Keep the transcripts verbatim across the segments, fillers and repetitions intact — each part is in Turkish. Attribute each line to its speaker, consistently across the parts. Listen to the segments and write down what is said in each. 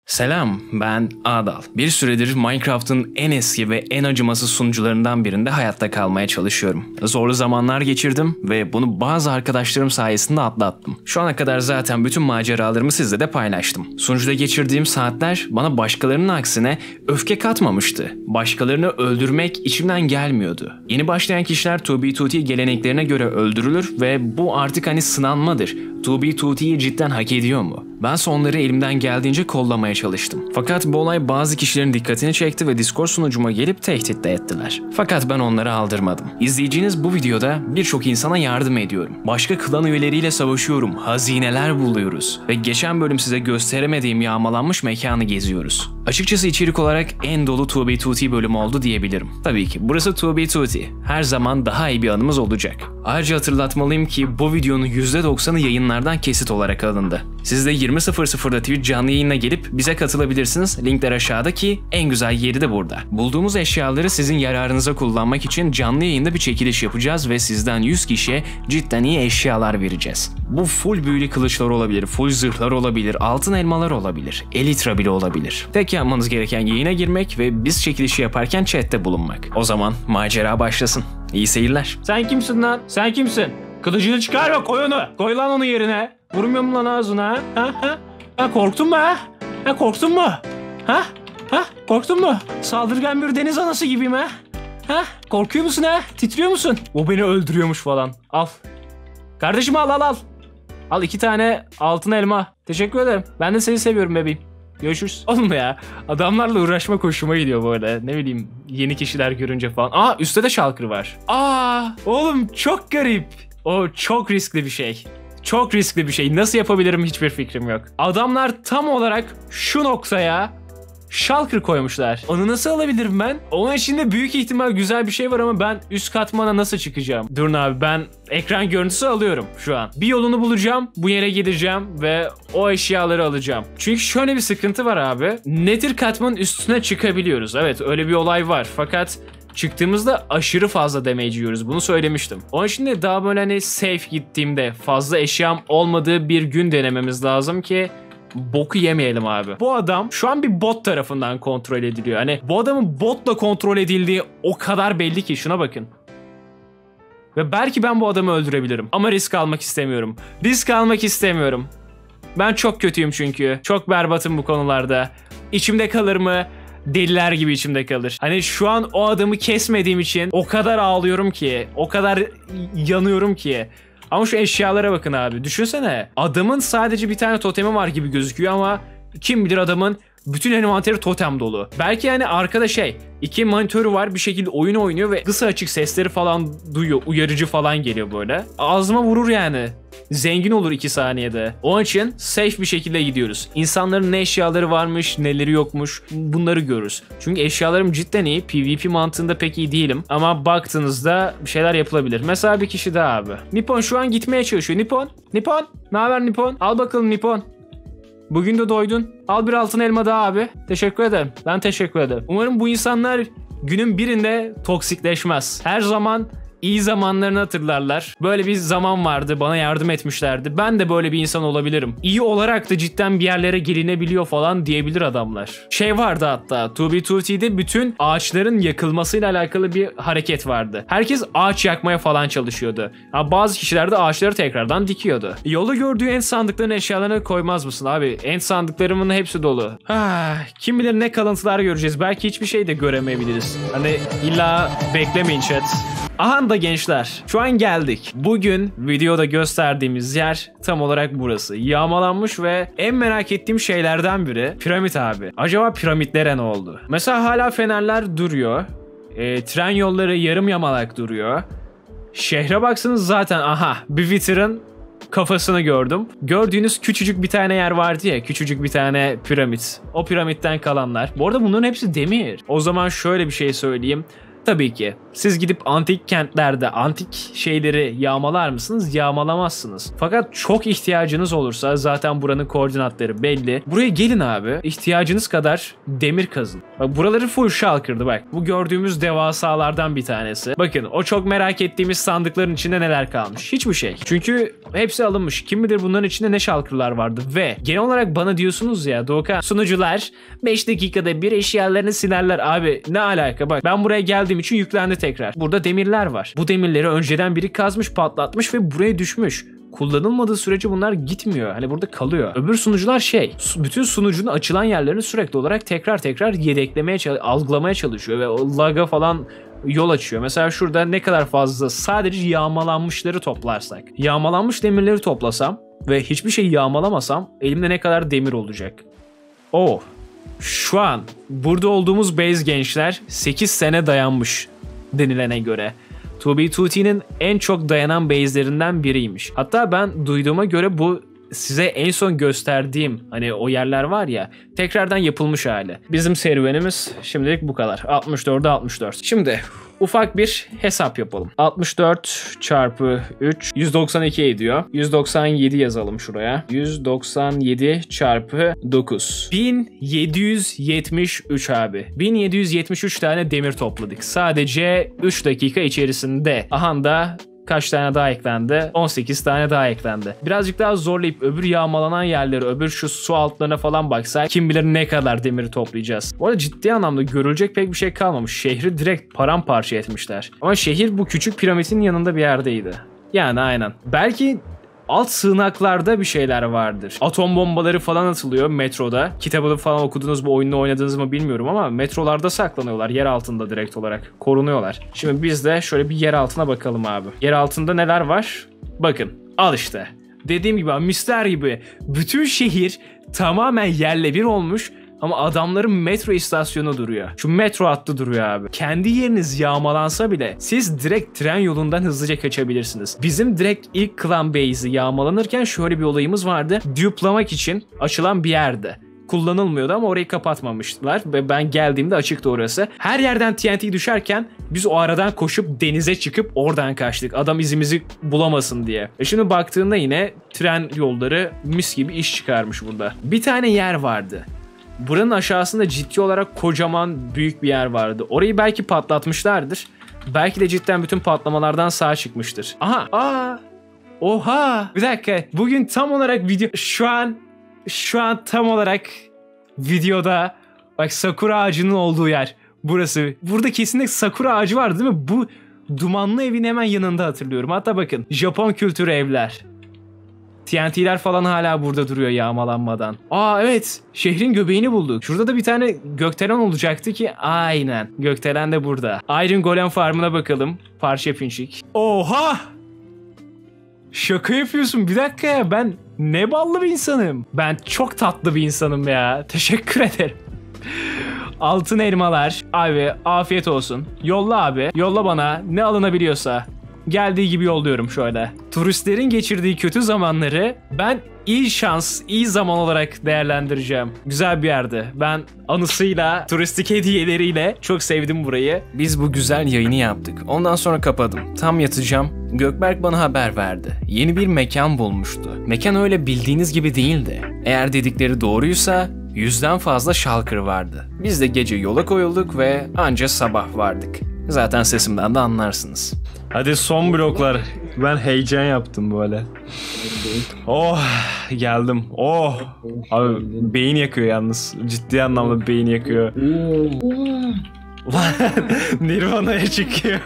Speaker 1: Selam, ben Adal. Bir süredir Minecraft'ın en eski ve en acımasız sunucularından birinde hayatta kalmaya çalışıyorum. Zorlu zamanlar geçirdim ve bunu bazı arkadaşlarım sayesinde atlattım. Şu ana kadar zaten bütün maceralarımı sizle de paylaştım. Sunucuda geçirdiğim saatler bana başkalarının aksine öfke katmamıştı. Başkalarını öldürmek içimden gelmiyordu. Yeni başlayan kişiler iki B iki T geleneklerine göre öldürülür ve bu artık hani sınanmadır. iki B iki T'yi cidden hak ediyor mu? Ben onları elimden geldiğince kollamaya çalıştım. Fakat bu olay bazı kişilerin dikkatini çekti ve Discord sunucuma gelip tehdit de ettiler. Fakat ben onları aldırmadım. İzleyeceğiniz bu videoda birçok insana yardım ediyorum. Başka klan üyeleriyle savaşıyorum, hazineler buluyoruz ve geçen bölüm size gösteremediğim yağmalanmış mekanı geziyoruz. Açıkçası içerik olarak en dolu iki B iki T bölümü oldu diyebilirim. Tabii ki burası iki B iki T. Her zaman daha iyi bir anımız olacak. Ayrıca hatırlatmalıyım ki bu videonun yüzde doksanı yayınlardan kesit olarak alındı. Siz de yirmi sıfır sıfırda Twitch canlı yayına gelip bize katılabilirsiniz. Linkler aşağıda ki en güzel yeri de burada. Bulduğumuz eşyaları sizin yararınıza kullanmak için canlı yayında bir çekiliş yapacağız ve sizden yüz kişiye cidden iyi eşyalar vereceğiz. Bu full büyülü kılıçlar olabilir, full zırhlar olabilir, altın elmalar olabilir, elitra bile olabilir. Tek yapmanız gereken yayına girmek ve biz çekilişi yaparken chatte bulunmak. O zaman macera başlasın. İyi seyirler.
Speaker 2: Sen kimsin lan? Sen kimsin? Kılıcını çıkarma, koy onu. Koy lan onu yerine. Vurmuyor mu lan ağzına? Ha ha? Ha korktun mu ha? Ha korktun mu? Ha? Ha korktun mu? Saldırgan bir deniz anası gibiyim ha? Ha? Korkuyor musun ha? Titriyor musun? O beni öldürüyormuş falan. Al. Kardeşim al al al. Al iki tane altın elma. Teşekkür ederim. Ben de seni seviyorum bebeğim. Görüşürüz. Oğlum ya adamlarla uğraşma hoşuma gidiyor bu arada. Ne bileyim yeni kişiler görünce falan. Aa üstte de şalkır var. Aa oğlum çok garip. O çok riskli bir şey. Çok riskli bir şey. Nasıl yapabilirim hiçbir fikrim yok. Adamlar tam olarak şu noktaya şalkır koymuşlar. Onu nasıl alabilirim ben? Onun içinde büyük ihtimal güzel bir şey var ama ben üst katmana nasıl çıkacağım? Durun abi ben ekran görüntüsü alıyorum şu an. Bir yolunu bulacağım, bu yere gideceğim ve o eşyaları alacağım. Çünkü şöyle bir sıkıntı var abi. Nether katmanın üstüne çıkabiliyoruz. Evet öyle bir olay var fakat çıktığımızda aşırı fazla damage yiyoruz. Bunu söylemiştim. Onun için de daha böyle hani safe gittiğimde fazla eşyam olmadığı bir gün denememiz lazım ki boku yemeyelim abi. Bu adam şu an bir bot tarafından kontrol ediliyor. Hani bu adamın botla kontrol edildiği o kadar belli ki şuna bakın. Ve belki ben bu adamı öldürebilirim. Ama risk almak istemiyorum. Risk almak istemiyorum. Ben çok kötüyüm çünkü. Çok berbatım bu konularda. İçimde kalır mı? Deliler gibi içimde kalır. Hani şu an o adamı kesmediğim için o kadar ağlıyorum ki, o kadar yanıyorum ki. Ama şu eşyalara bakın abi. Düşünsene. Adamın sadece bir tane totemi var gibi gözüküyor ama kim bilir adamın bütün envanteri totem dolu. Belki yani arkada şey, iki monitörü var bir şekilde oyun oynuyor ve kısa açık sesleri falan duyuyor. Uyarıcı falan geliyor böyle. Ağzıma vurur yani. Zengin olur iki saniyede. Onun için safe bir şekilde gidiyoruz. İnsanların ne eşyaları varmış, neleri yokmuş bunları görürüz. Çünkü eşyalarım cidden iyi. PvP mantığında pek iyi değilim. Ama baktığınızda bir şeyler yapılabilir. Mesela bir kişi daha abi. Nippon şu an gitmeye çalışıyor. Nippon, Nippon. Ne haber Nippon? Al bakalım Nippon. Bugün de doydun. Al bir altın elma daha abi. Teşekkür ederim. Ben teşekkür ederim. Umarım bu insanlar günün birinde toksikleşmez. Her zaman İyi zamanlarını hatırlarlar. Böyle bir zaman vardı, bana yardım etmişlerdi. Ben de böyle bir insan olabilirim. İyi olarak da cidden bir yerlere gelinebiliyor falan diyebilir adamlar. Şey vardı hatta, iki B iki T'de bütün ağaçların yakılmasıyla alakalı bir hareket vardı. Herkes ağaç yakmaya falan çalışıyordu. Ha, bazı kişiler de ağaçları tekrardan dikiyordu. Yolda gördüğü en sandıkların eşyalarını koymaz mısın abi? En sandıklarımın hepsi dolu. Ah, kim bilir ne kalıntılar göreceğiz. Belki hiçbir şey de göremeyebiliriz. Hani illa beklemeyin chat. Aha da gençler şu an geldik. Bugün videoda gösterdiğimiz yer tam olarak burası. Yağmalanmış ve en merak ettiğim şeylerden biri piramit abi. Acaba piramitlere ne oldu? Mesela hala fenerler duruyor. E, tren yolları yarım yamalak duruyor. Şehre baksanız zaten aha bir Wither'ın kafasını gördüm. Gördüğünüz küçücük bir tane yer vardı ya, küçücük bir tane piramit. O piramitten kalanlar. Bu arada bunların hepsi demir. O zaman şöyle bir şey söyleyeyim. Tabii ki. Siz gidip antik kentlerde antik şeyleri yağmalar mısınız? Yağmalamazsınız. Fakat çok ihtiyacınız olursa zaten buranın koordinatları belli. Buraya gelin abi. İhtiyacınız kadar demir kazın. Bak buraları full shulker'dı bak. Bu gördüğümüz devasalardan bir tanesi. Bakın o çok merak ettiğimiz sandıkların içinde neler kalmış? Hiçbir şey. Çünkü hepsi alınmış. Kim bilir bunların içinde ne shulker'lar vardı. Ve genel olarak bana diyorsunuz ya Doğukan, sunucular beş dakikada bir eşyalarını silerler. Abi ne alaka bak. Ben buraya geldiğim için yüklendi tekrar. Burada demirler var. Bu demirleri önceden biri kazmış, patlatmış ve buraya düşmüş. Kullanılmadığı sürece bunlar gitmiyor. Hani burada kalıyor. Öbür sunucular şey, bütün sunucunun açılan yerlerini sürekli olarak tekrar tekrar yedeklemeye, algılamaya çalışıyor ve o laga falan yol açıyor. Mesela şurada ne kadar fazla sadece yağmalanmışları toplarsak, yağmalanmış demirleri toplasam ve hiçbir şey yağmalamasam elimde ne kadar demir olacak? Oh. Şu an burada olduğumuz base gençler sekiz sene dayanmış denilene göre. iki B iki T'nin en çok dayanan base'lerinden biriymiş. Hatta ben duyduğuma göre bu size en son gösterdiğim hani o yerler var ya, tekrardan yapılmış hali. Bizim serüvenimiz şimdilik bu kadar. altmış dörde altmış dört. Şimdi ufak bir hesap yapalım. altmış dört çarpı üç yüz doksan iki ediyor. yüz doksan yedi yazalım şuraya. yüz doksan yedi çarpı dokuz. bin yedi yüz yetmiş üç abi. bin yedi yüz yetmiş üç tane demir topladık. Sadece üç dakika içerisinde. Aha da kaç tane daha eklendi? on sekiz tane daha eklendi. Birazcık daha zorlayıp öbür yağmalanan yerleri, öbür şu su altlarına falan baksak kim bilir ne kadar demiri toplayacağız. Bu arada ciddi anlamda görülecek pek bir şey kalmamış. Şehri direkt paramparça etmişler. Ama şehir bu küçük piramidin yanında bir yerdeydi. Yani aynen. Belki alt sığınaklarda bir şeyler vardır. Atom bombaları falan atılıyor metroda. Kitabını falan okudunuz mu, oyununu oynadınız mı bilmiyorum ama metrolarda saklanıyorlar. Yer altında direkt olarak korunuyorlar. Şimdi biz de şöyle bir yer altına bakalım abi. Yer altında neler var? Bakın al işte. Dediğim gibi mister gibi bütün şehir tamamen yerle bir olmuş. Ama adamların metro istasyonu duruyor. Şu metro hattı duruyor abi. Kendi yeriniz yağmalansa bile siz direkt tren yolundan hızlıca kaçabilirsiniz. Bizim direkt ilk clan base'i yağmalanırken şöyle bir olayımız vardı. Duplamak için açılan bir yerde. Kullanılmıyordu ama orayı kapatmamıştılar ve ben geldiğimde açıktı orası. Her yerden T N T düşerken biz o aradan koşup denize çıkıp oradan kaçtık. Adam izimizi bulamasın diye. E şimdi baktığında yine tren yolları mis gibi iş çıkarmış burada. Bir tane yer vardı. Buranın aşağısında ciddi olarak kocaman büyük bir yer vardı. Orayı belki patlatmışlardır. Belki de cidden bütün patlamalardan sağ çıkmıştır. Aha. Aa. Oha. Bir dakika. Bugün tam olarak video... Şu an... Şu an tam olarak videoda... Bak sakura ağacının olduğu yer. Burası. Burada kesinlikle sakura ağacı var değil mi? Bu dumanlı evin hemen yanında hatırlıyorum. Hatta bakın. Japon kültürü evler. T N T'ler falan hala burada duruyor yağmalanmadan. Aa evet. Şehrin göbeğini bulduk. Şurada da bir tane gökdelen olacaktı ki aynen. Gökdelen de burada. Iron Golem Farm'ına bakalım. Parça pinçik. Oha! Şaka yapıyorsun. Bir dakika ya. Ben ne ballı bir insanım. Ben çok tatlı bir insanım ya. Teşekkür ederim. Altın elmalar. Abi afiyet olsun. Yolla abi. Yolla bana. Ne alınabiliyorsa. Geldiği gibi yolluyorum şöyle. Turistlerin geçirdiği kötü zamanları ben iyi şans, iyi zaman olarak değerlendireceğim. Güzel bir yerdi. Ben anısıyla, turistik hediyeleriyle çok sevdim burayı.
Speaker 1: Biz bu güzel yayını yaptık. Ondan sonra kapadım. Tam yatacağım. Gökberk bana haber verdi. Yeni bir mekan bulmuştu. Mekan öyle bildiğiniz gibi değildi. Eğer dedikleri doğruysa yüzden fazla shulker vardı. Biz de gece yola koyulduk ve anca sabah vardık. Zaten sesimden de anlarsınız.
Speaker 2: Hadi son bloklar. Ben heyecan yaptım böyle. Oh geldim. Oh. Abi beyin yakıyor yalnız. Ciddi anlamda beyin yakıyor. Ulan Nirvana'ya çıkıyor.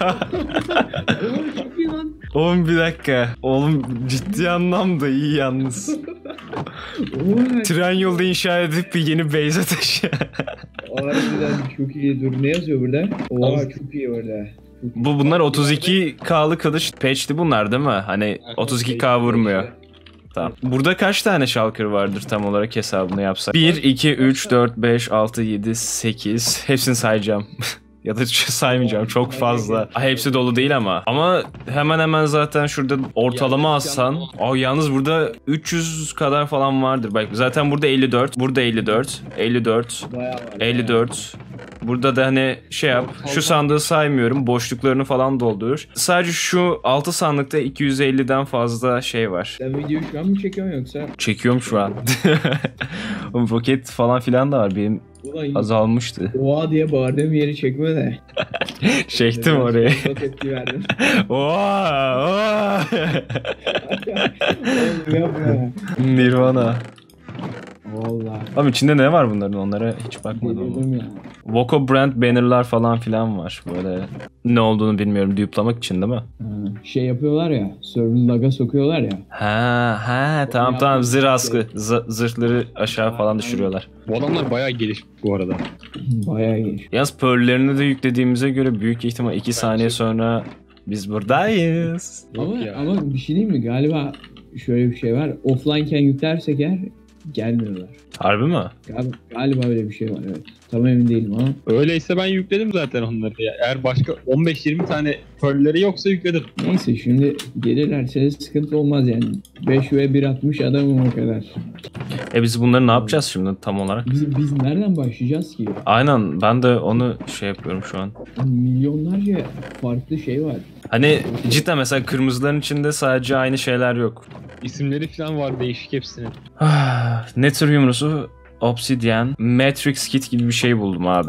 Speaker 2: Oğlum bir dakika. Oğlum ciddi anlamda iyi yalnız. Tren yolda inşa edip bir yeni base'e taşı.
Speaker 3: Harbiden çok iyi. Dur ne yazıyor burada? Oha çok iyi orada.
Speaker 2: Bu bunlar otuz iki K'lı kılıç patch'ti bunlar değil mi? Hani otuz iki K vurmuyor. Tamam. Burada kaç tane shulker vardır tam olarak hesabını yapsak? bir, iki, üç, dört, beş, altı, yedi, sekiz. Hepsini sayacağım. Ya da saymayacağım çok fazla. Ay, hepsi dolu değil ama. Ama hemen hemen zaten şurada ortalama alsan. Aa, yalnız burada üç yüz kadar falan vardır. Bak zaten burada elli dört. Burada elli dört. elli dört. elli dört.
Speaker 1: Burada da hani şey yap. Şu sandığı saymıyorum. Boşluklarını falan doldur. Sadece şu altı sandıkta iki yüz elliden fazla şey var.
Speaker 3: Sen videoyu şu an mı çekiyorsun yoksa?
Speaker 1: Çekiyorum şu an. Oğlum roket falan filan da var. Benim
Speaker 3: Ulan
Speaker 1: azalmıştı.
Speaker 3: oha diye bağırdığım yeri çekme de.
Speaker 1: Çektim oraya.
Speaker 3: Fazla tepki verdim.
Speaker 1: Oha! Oha!
Speaker 3: Oğlum yapma.
Speaker 1: Nirvana.
Speaker 3: Valla.
Speaker 1: Ama içinde ne var bunların? Onlara hiç bakmadım.
Speaker 3: Delirdim ya.
Speaker 1: Voco brand bannerlar falan filan var. Böyle ne olduğunu bilmiyorum. Duplamak için değil mi?
Speaker 3: Ha, şey yapıyorlar ya. Server'ın lag'a sokuyorlar ya.
Speaker 1: Ha ha tamam tamam zırh askı. Z- zırhları aşağı falan düşürüyorlar.
Speaker 4: Bu adamlar bayağı gelişmiş bu arada.
Speaker 3: Bayağı iyi.
Speaker 1: Yalnız pearl'lerini de yüklediğimize göre büyük ihtimal iki saniye sonra biz buradayız.
Speaker 4: Yok
Speaker 3: Ama,
Speaker 4: ya.
Speaker 3: ama bir şey diyeyim mi? Galiba şöyle bir şey var. Offline'ken yüklersek eğer gelmiyorlar.
Speaker 1: Harbi mi?
Speaker 3: Galiba, galiba öyle bir şey var evet. Tam emin değilim ama.
Speaker 4: Öyleyse ben yükledim zaten onları ya. Eğer başka on beş yirmi tane pearl'leri yoksa yükledim.
Speaker 3: Neyse şimdi gelirlerse sıkıntı olmaz yani. beş ve bir atmış adamım o kadar.
Speaker 1: E biz bunları ne yapacağız şimdi tam olarak?
Speaker 3: Biz, biz nereden başlayacağız ki?
Speaker 1: Aynen ben de onu şey yapıyorum şu an.
Speaker 3: Milyonlarca farklı şey var.
Speaker 1: Hani cidden mesela kırmızıların içinde sadece aynı şeyler yok.
Speaker 4: İsimleri falan var değişik hepsinin.
Speaker 1: Ah, Nether yumrusu, Obsidian, Matrix Kit gibi bir şey buldum abi.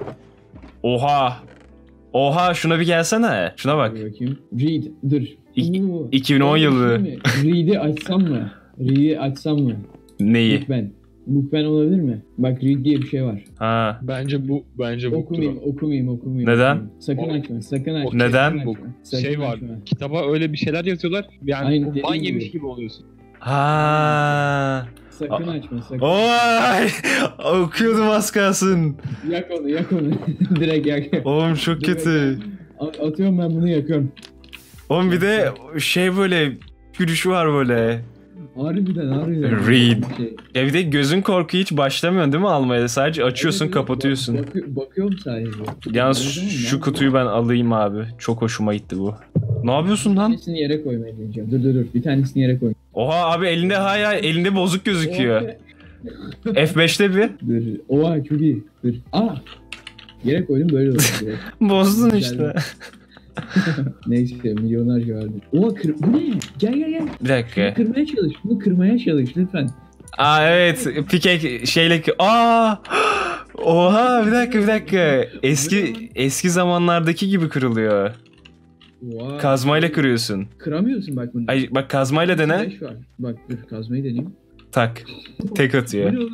Speaker 1: Oha! Oha şuna bir gelsene. Şuna bak.
Speaker 3: Dur bakayım. Read dur.
Speaker 1: İki-
Speaker 3: Oo,
Speaker 1: iki bin on
Speaker 3: öyle bir
Speaker 1: yılı.
Speaker 3: şey mi? Read'i açsam mı? Read'i açsam mı?
Speaker 1: Neyi?
Speaker 3: Bookben. Bookben olabilir mi? Bak read diye bir şey var.
Speaker 1: Ha.
Speaker 4: Bence bu bence bu
Speaker 3: Okumayayım, okumayayım, okumayayım.
Speaker 1: Neden?
Speaker 3: okumayayım. Sakın
Speaker 4: O-
Speaker 3: açma, sakın açma.
Speaker 1: Neden?
Speaker 3: sakın
Speaker 4: Bu
Speaker 3: açma, sakın
Speaker 4: şey var.
Speaker 3: açma.
Speaker 4: Kitaba öyle bir şeyler yazıyorlar. Yani
Speaker 3: Aynen,
Speaker 4: ban
Speaker 3: dediğim
Speaker 4: yemiş
Speaker 3: gibi.
Speaker 4: gibi oluyorsun.
Speaker 3: Sakın
Speaker 1: Ha.
Speaker 3: açma, sakın.
Speaker 1: Oy! Okuyordum az kalsın.
Speaker 3: Yak onu, yak onu. Direkt yak.
Speaker 1: Oğlum çok kötü.
Speaker 3: At- Atıyorum ben bunu yakıyorum.
Speaker 1: Oğlum bir de şey böyle gülüşü var böyle.
Speaker 3: Harbiden, harbiden.
Speaker 1: Read.
Speaker 3: Şey.
Speaker 1: Ya bir de gözün korku hiç başlamıyor değil mi almaya? Sadece açıyorsun
Speaker 3: Evet, evet,
Speaker 1: kapatıyorsun.
Speaker 3: bak- bakı- bakıyorum sadece.
Speaker 1: Yalnız
Speaker 3: Öyle değil mi?
Speaker 1: şu
Speaker 3: Ben-
Speaker 1: kutuyu ben alayım abi. Çok hoşuma gitti bu. Ne yapıyorsun
Speaker 3: Bir
Speaker 1: lan?
Speaker 3: tanesini yere koymaya deneyeceğim. Dur dur dur. Bir tanesini yere koy.
Speaker 1: Oha abi elinde hayır hayır elinde bozuk gözüküyor. F beşte bir.
Speaker 3: Dur. Oha çok iyi. Dur. Aa. Yere koydum böyle oldu. direkt.
Speaker 1: Bozdun
Speaker 3: Güzel.
Speaker 1: işte.
Speaker 3: Neyse milyonlarca vardı. Oha kır... Bu ne? Gel gel gel.
Speaker 1: Bir dakika.
Speaker 3: Şunu kırmaya çalış. Bunu kırmaya çalış lütfen.
Speaker 1: Aa evet pikek şeyle aa oha bir dakika bir dakika eski eski zamanlardaki gibi kırılıyor.
Speaker 3: Oha.
Speaker 1: Kazmayla kırıyorsun.
Speaker 3: Kıramıyorsun bak bunu.
Speaker 1: Ay bak kazmayla dene.
Speaker 3: Flash var. Bak dur kazmayı deneyeyim.
Speaker 1: Tak. Tek
Speaker 3: Bu
Speaker 1: atıyor.
Speaker 3: ne oğlum?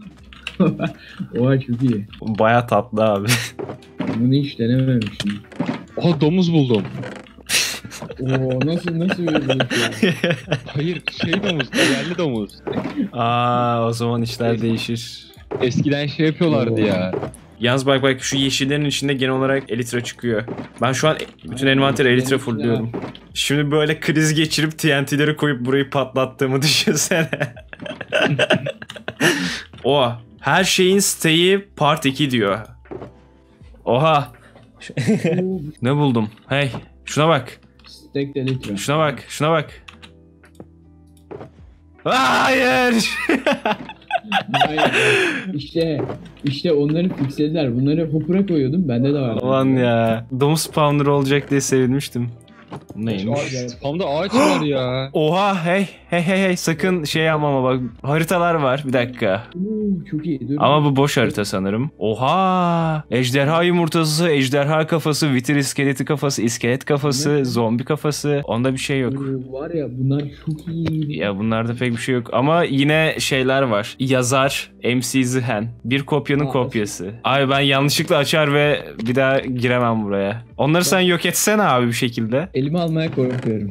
Speaker 3: Oha çok iyi.
Speaker 1: Baya tatlı abi.
Speaker 3: Bunu hiç denememiştim.
Speaker 4: Oha domuz buldum.
Speaker 3: Oo nasıl nasıl bir buluş ya?
Speaker 4: Hayır şey domuz, yerli domuz.
Speaker 1: Aa o zaman işler değişir.
Speaker 4: Eskiden şey yapıyorlardı ya.
Speaker 1: Yalnız bak bak şu yeşillerin içinde genel olarak elitra çıkıyor. Ben şu an bütün envanteri elitra fullüyorum. Şimdi böyle kriz geçirip T N T'leri koyup burayı patlattığımı düşünsene. Oha. Her şeyin siteyi part iki diyor. Oha.
Speaker 3: Oo,
Speaker 1: Ne buldum? Hey. Şuna bak.
Speaker 3: Stack de litre.
Speaker 1: Şuna bak. Şuna bak. Hayır.
Speaker 3: Hayır. İşte işte onları fixlediler. Bunları hopper'a koyuyordum. Bende de vardı.
Speaker 1: Ulan ya. Domuz spawner olacak diye sevinmiştim. Bu neymiş?
Speaker 4: Spamda ağaç var ya.
Speaker 1: Oha hey hey hey hey sakın şey yapma ama bak haritalar var bir dakika.
Speaker 3: Oo, çok iyi. Dur.
Speaker 1: Ama bu boş harita sanırım. Oha! Ejderha yumurtası, ejderha kafası, vitir iskeleti kafası, iskelet kafası,
Speaker 3: Ne?
Speaker 1: zombi kafası. Onda bir şey yok.
Speaker 3: Oo, var ya bunlar çok iyi.
Speaker 1: Ya bunlarda pek bir şey yok ama yine şeyler var. Yazar, M C Zihen. Bir kopyanın
Speaker 3: Aa,
Speaker 1: kopyası. Abi ben yanlışlıkla açar ve bir daha giremem buraya. Onları sen yok etsene abi bir şekilde.
Speaker 3: Elime almaya korkuyorum.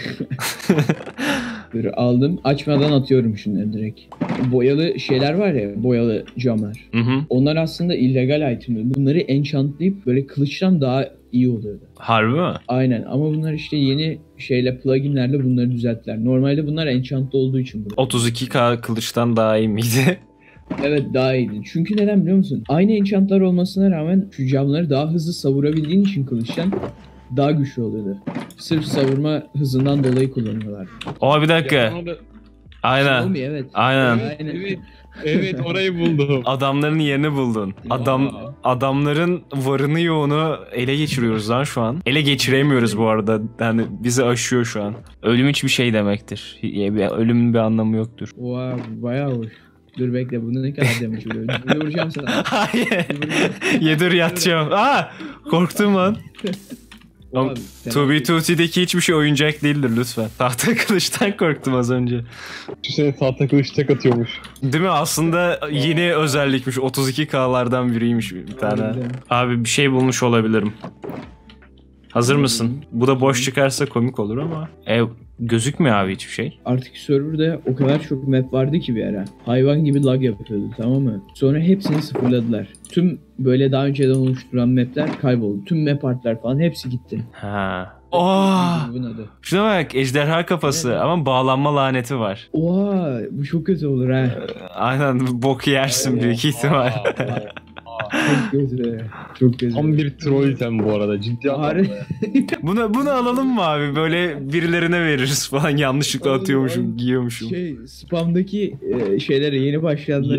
Speaker 3: Dur aldım. Açmadan atıyorum şunları direkt. Boyalı şeyler var ya, boyalı camlar.
Speaker 1: Hı hı.
Speaker 3: Onlar aslında illegal itemler. Bunları enchantlayıp böyle kılıçtan daha iyi oluyordu.
Speaker 1: Harbi mi?
Speaker 3: Aynen ama bunlar işte yeni şeyle pluginlerle bunları düzelttiler. Normalde bunlar enchantlı olduğu için burada.
Speaker 1: otuz iki K kılıçtan daha iyi miydi?
Speaker 3: Evet daha iyiydi. Çünkü neden biliyor musun? Aynı enchantlar olmasına rağmen şu camları daha hızlı savurabildiğin için kılıçtan daha güçlü oluyordu. Sırf savurma hızından dolayı kullanıyorlar.
Speaker 1: Oha bir dakika.
Speaker 4: Ya, orada-
Speaker 1: Aynen.
Speaker 3: Olmuyor evet.
Speaker 1: Aynen.
Speaker 4: Evet,
Speaker 3: Aynen.
Speaker 4: evet, evet orayı buldum.
Speaker 1: Adamların yerini buldun. Adam
Speaker 4: Ya.
Speaker 1: adamların varını yoğunu ele geçiriyoruz lan şu an. Ele geçiremiyoruz bu arada. Yani bizi aşıyor şu an. Ölüm hiçbir şey demektir. Ölümün bir anlamı yoktur.
Speaker 3: Oha bayağı hoş. Dur bekle bunu ne kadar demiş oluyor. Bunu vuracağım sana.
Speaker 1: Hayır. Yedir yatacağım. Aa, korktum lan.
Speaker 3: Oha,
Speaker 1: To Be Tuti'deki hiçbir şey oyuncak değildir lütfen. Tahta kılıçtan korktum az önce.
Speaker 4: Şu sene tahta kılıç tek atıyormuş.
Speaker 1: Değil mi? Aslında yeni özellikmiş. otuz iki K'lardan biriymiş bir tane.
Speaker 3: Harbiden.
Speaker 1: Abi bir şey bulmuş olabilirim. Hazır mısın? Bu da boş çıkarsa komik olur ama. E, gözükmüyor abi hiçbir şey.
Speaker 3: Artık serverda o kadar çok map vardı ki bir ara. Hayvan gibi lag yapıyordu, tamam mı? Sonra hepsini sıfırladılar. Tüm böyle daha önceden oluşturan mapler kayboldu. Tüm map artlar falan hepsi gitti.
Speaker 1: Ha. Oha!
Speaker 3: Bunun adı.
Speaker 1: Şuna bak, ejderha kafası
Speaker 3: Evet.
Speaker 1: ama bağlanma laneti var.
Speaker 3: Oha bu çok kötü olur ha.
Speaker 1: Aynen, bok yersin büyük ihtimal.
Speaker 3: Çok kötü. Çok kötü.
Speaker 4: Tam bir troll item bu arada, ciddi
Speaker 3: Har-
Speaker 4: anlamda.
Speaker 1: Bunu bunu alalım mı abi? Böyle birilerine veririz falan, yanlışlıkla
Speaker 3: Oğlum,
Speaker 1: atıyormuşum,
Speaker 3: oğlum,
Speaker 1: giyiyormuşum.
Speaker 3: Şey spamdaki e, şeylere yeni başlayanlara.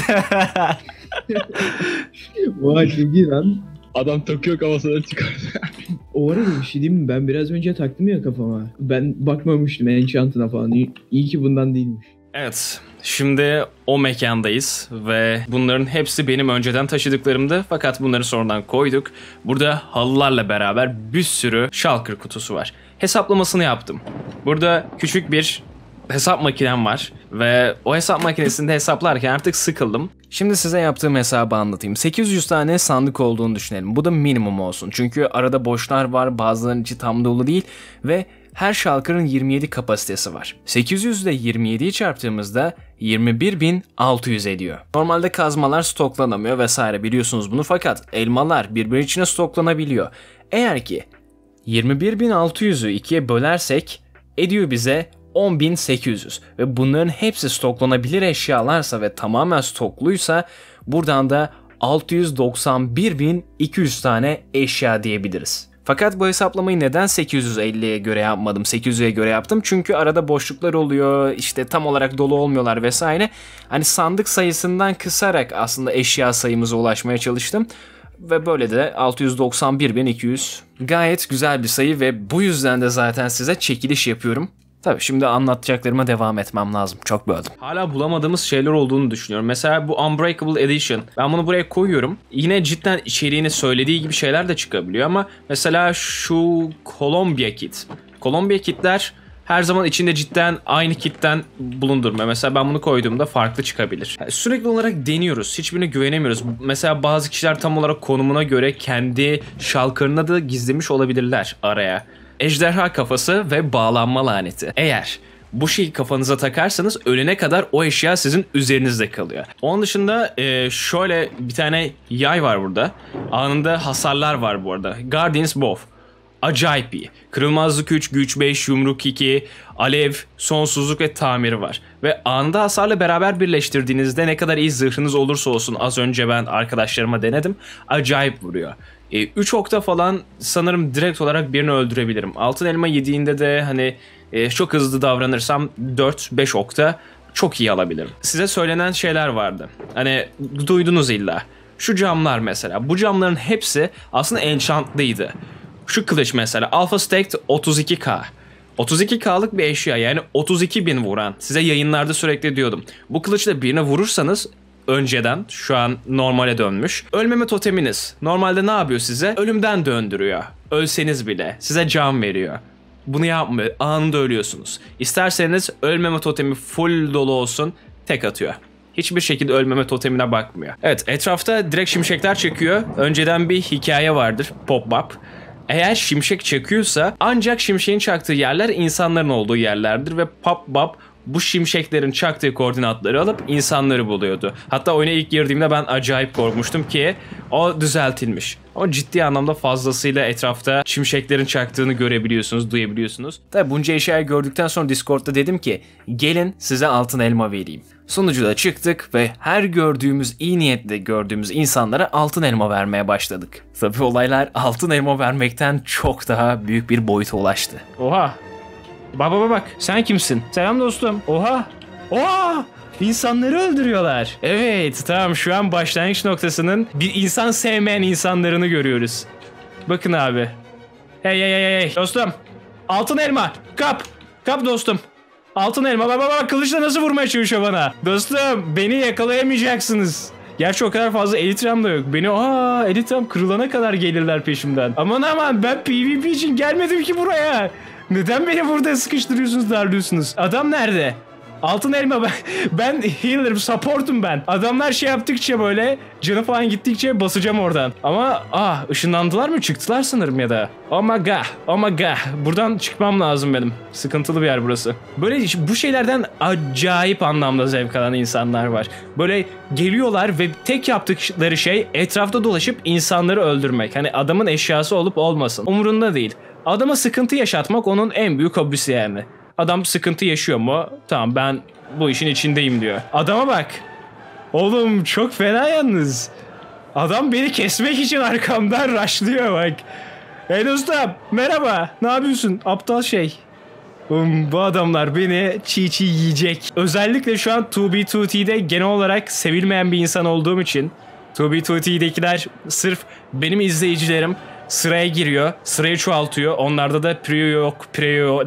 Speaker 3: Vay çok iyi lan.
Speaker 4: Adam Tokyo kafasına çıkardı.
Speaker 3: O arada bir şey diyeyim mi? Ben biraz önce taktım ya kafama. Ben bakmamıştım enchant'ına falan. İyi, iyi ki bundan değilmiş.
Speaker 1: Evet, şimdi o mekandayız ve bunların hepsi benim önceden taşıdıklarımdı, fakat bunları sonradan koyduk. Burada halılarla beraber bir sürü shulker kutusu var. Hesaplamasını yaptım. Burada küçük bir hesap makinem var ve o hesap makinesinde hesaplarken artık sıkıldım. Şimdi size yaptığım hesabı anlatayım. sekiz yüz tane sandık olduğunu düşünelim. Bu da minimum olsun. Çünkü arada boşlar var, bazılarının içi tam dolu değil ve her shulker'ın yirmi yedi kapasitesi var. sekiz yüz ile yirmi yediyi çarptığımızda yirmi bir bin altı yüz ediyor. Normalde kazmalar stoklanamıyor vesaire, biliyorsunuz bunu, fakat elmalar birbiri içine stoklanabiliyor. Eğer ki yirmi bir bin altı yüzü ikiye bölersek ediyor bize on bin sekiz yüz ve bunların hepsi stoklanabilir eşyalarsa ve tamamen stokluysa buradan da altı yüz doksan bir bin iki yüz tane eşya diyebiliriz. Fakat bu hesaplamayı neden sekiz yüz elliye göre yapmadım, sekiz yüze göre yaptım? Çünkü arada boşluklar oluyor, işte tam olarak dolu olmuyorlar vesaire. Hani sandık sayısından kısarak aslında eşya sayımıza ulaşmaya çalıştım. Ve böyle de altı yüz doksan bir bin iki yüz. Gayet güzel bir sayı ve bu yüzden de zaten size çekiliş yapıyorum. Tabii şimdi anlatacaklarıma devam etmem lazım. Çok böldüm. Hala bulamadığımız şeyler olduğunu düşünüyorum. Mesela bu Unbreakable Edition. Ben bunu buraya koyuyorum. Yine cidden içeriğini söylediği gibi şeyler de çıkabiliyor ama mesela şu Columbia Kit. Columbia kitler her zaman içinde cidden aynı kitten bulundurmuyor. Mesela ben bunu koyduğumda farklı çıkabilir. Yani sürekli olarak deniyoruz. Hiçbirine güvenemiyoruz. Mesela bazı kişiler tam olarak konumuna göre kendi shulker'ını da gizlemiş olabilirler araya. Ejderha kafası ve bağlanma laneti. Eğer bu şeyi kafanıza takarsanız ölene kadar o eşya sizin üzerinizde kalıyor. Onun dışında e, şöyle bir tane yay var burada. Anında hasarlar var bu arada. Guardian's Bow. Acayip iyi. Kırılmazlık üç, güç beş, yumruk iki, alev, sonsuzluk ve tamiri var. Ve anında hasarla beraber birleştirdiğinizde ne kadar iyi zırhınız olursa olsun, az önce ben arkadaşlarıma denedim, acayip vuruyor. üç okta falan sanırım direkt olarak birini öldürebilirim. Altın elma yediğinde de hani e, çok hızlı davranırsam dört beş okta çok iyi alabilirim. Size söylenen şeyler vardı. Hani duydunuz illa. Şu camlar mesela. Bu camların hepsi aslında enchantlıydı. Şu kılıç mesela Alpha Staked otuz iki K. otuz iki K'lık bir eşya, yani otuz iki bin vuran. Size yayınlarda sürekli diyordum. Bu kılıçla birine vurursanız önceden, şu an normale dönmüş. Ölmeme toteminiz normalde ne yapıyor size? Ölümden döndürüyor. Ölseniz bile size can veriyor. Bunu yapmıyor. Anında ölüyorsunuz. İsterseniz ölmeme totemi full dolu olsun, tek atıyor. Hiçbir şekilde ölmeme totemine bakmıyor. Evet, etrafta direkt şimşekler çekiyor. Önceden bir hikaye vardır, pop-up. Eğer şimşek çekiyorsa ancak şimşeğin çaktığı yerler insanların olduğu yerlerdir ve pop-up bu şimşeklerin çaktığı koordinatları alıp insanları buluyordu. Hatta oyuna ilk girdiğimde ben acayip korkmuştum ki o düzeltilmiş. Ama ciddi anlamda fazlasıyla etrafta şimşeklerin çaktığını görebiliyorsunuz, duyabiliyorsunuz. Tabi bunca eşyayı gördükten sonra Discord'da dedim ki gelin size altın elma vereyim. Sonucuda çıktık ve her gördüğümüz, iyi niyetle gördüğümüz insanlara altın elma vermeye başladık. Tabi olaylar altın elma vermekten çok daha büyük bir boyuta ulaştı.
Speaker 2: Oha. Bak bak bak. Sen kimsin? Selam dostum. Oha. Oha. İnsanları öldürüyorlar. Evet, tamam, şu an başlangıç noktasının bir insan sevmeyen insanlarını görüyoruz. Bakın abi. Hey hey hey hey dostum. Altın elma. Kap. Kap dostum. Altın elma. Bak bak bak, kılıçla nasıl vurmaya çalışıyor bana. Dostum, beni yakalayamayacaksınız. Gerçi o kadar fazla elitram da yok. Beni aa elitram kırılana kadar gelirler peşimden. Aman aman, ben PvP için gelmedim ki buraya. Neden beni burada sıkıştırıyorsunuz, darlıyorsunuz? Adam nerede? Altın elma, ben, ben healer'ım, support'um ben. Adamlar şey yaptıkça böyle canı falan gittikçe basacağım oradan. Ama ah, ışınlandılar mı? Çıktılar sanırım ya da. Oh my god, oh my god. Buradan çıkmam lazım benim. Sıkıntılı bir yer burası. Böyle bu şeylerden acayip anlamda zevk alan insanlar var. Böyle geliyorlar ve tek yaptıkları şey etrafta dolaşıp insanları öldürmek. Hani adamın eşyası olup olmasın, umurunda değil. Adama sıkıntı yaşatmak onun en büyük hobisi yani. Adam sıkıntı yaşıyor mu? Tamam, ben bu işin içindeyim diyor. Adama bak. Oğlum çok fena yalnız. Adam beni kesmek için arkamdan rushlıyor bak. Hey dostum, merhaba. Ne yapıyorsun? Aptal şey. Um, bu adamlar beni çiğ çiğ yiyecek. Özellikle şu an two B two T'de genel olarak sevilmeyen bir insan olduğum için two B two T'dekiler sırf benim izleyicilerim sıraya giriyor, sırayı çoğaltıyor. Onlarda da pre yok, pre yok,